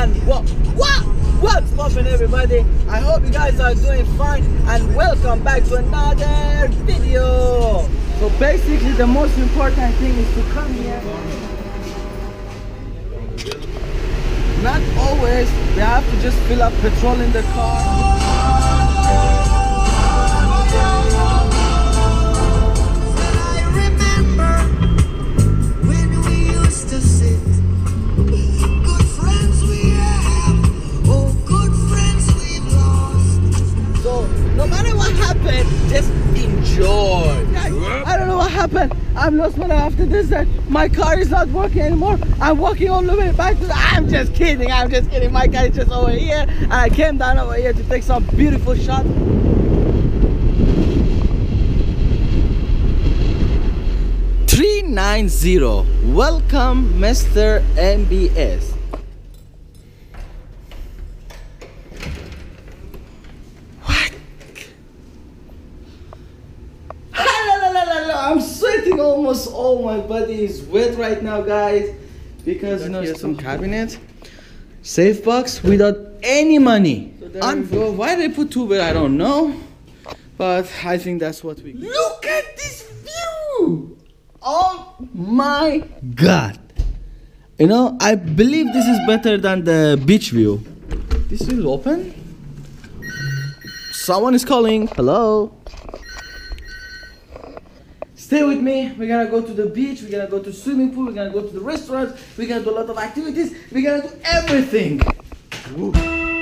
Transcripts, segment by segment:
And what's poppin', everybody? I hope you guys are doing fine and welcome back to another video. So basically the most important thing is to come here. Not always we have to just fill up petrol in the car. No matter what happened, just enjoy. I don't know what happened. I'm lost when after this that my car is not working anymore. I'm walking all the way back to the... I'm just kidding. My car is just over here. And I came down over here to take some beautiful shots. $390. Welcome, Mr. MBS. I'm sweating almost all my body is wet right now, guys, because you know here's some cabinet, safe box without any money. So there we go. Why they put two bed, I don't know, but I think that's what we look at this view. Oh my god, you know, I believe this is better than the beach view. This will open. Someone is calling. Hello. Stay with me. We're gonna go to the beach, we're gonna go to swimming pool, we're gonna go to the restaurants, we're gonna do a lot of activities, we're gonna do everything. Woo.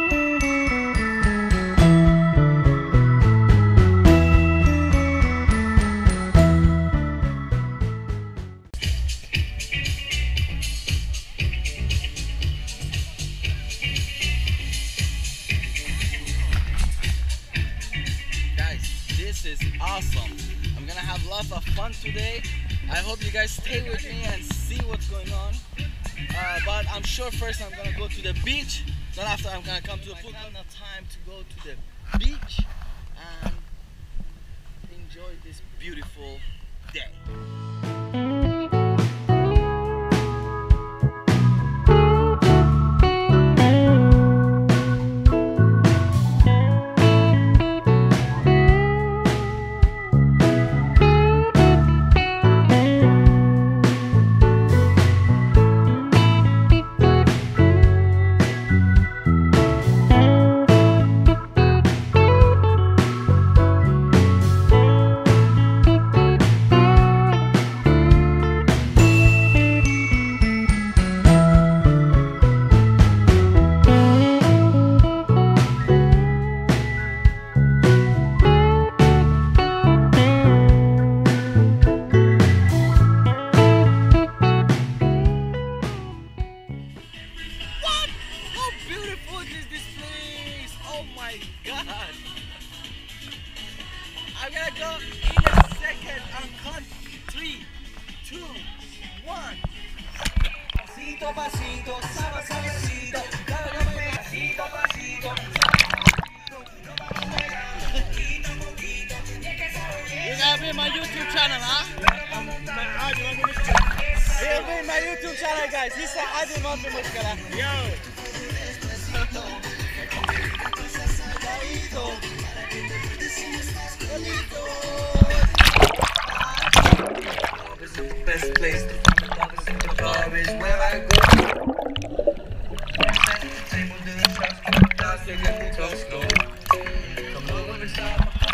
Guys, this is awesome. I'm gonna have lots of fun today. I hope you guys stay with me and see what's going on. But I'm sure first I'm gonna go to the beach. Then after I'm gonna come to the pool. I have enough time to go to the beach and enjoy this beautiful day. I'm gonna go in a second. I'm count 3, 2, 1. Pasito, pasito, suavecito. Pasito, pasito. You gotta be in my YouTube channel, huh? He'll be in my YouTube channel, guys. He's the Adi Mafia Muskala. Yo! This is the best place to find love. Is in the bar is where I go. Table to the top, they let me go slow. Come over inside my heart.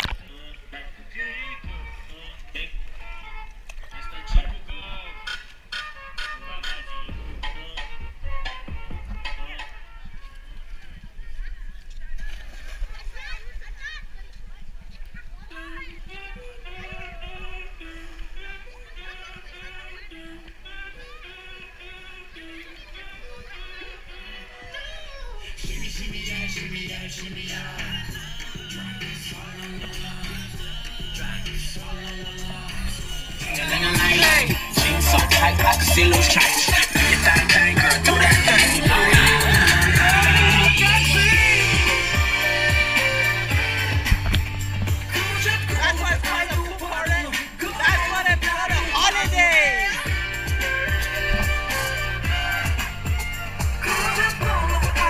Jeans so tight, I can see loose tights. Do your thing, girl, do that thing. That's what it's called a pool party. That's what it's called a holiday.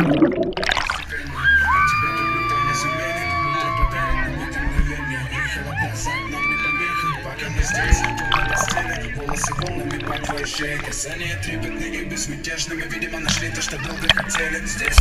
Касания трепетные, безмятежными, видимо, нашли то, что долго хотели здесь.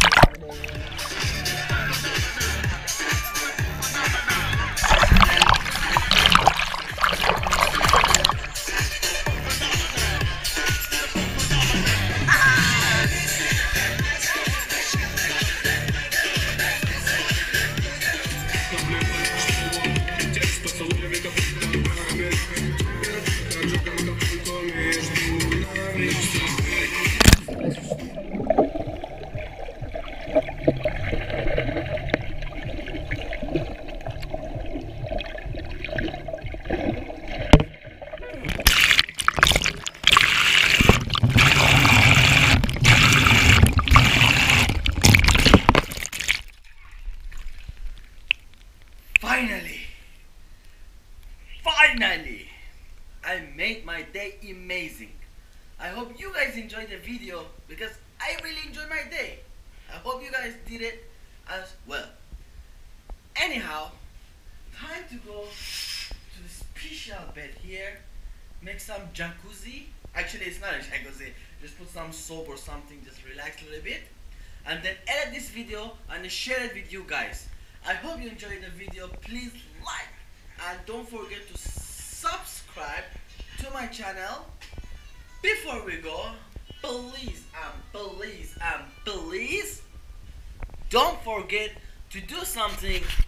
Finally, I made my day amazing. I hope you guys enjoyed the video because I really enjoyed my day. I hope you guys did it as well. Anyhow, time to go to the special bed here, make some jacuzzi. Actually, it's not a jacuzzi, just put some soap or something, just relax a little bit, and then edit this video and share it with you guys. I hope you enjoyed the video. Please like and don't forget to subscribe to my channel. Before we go, please don't forget to do something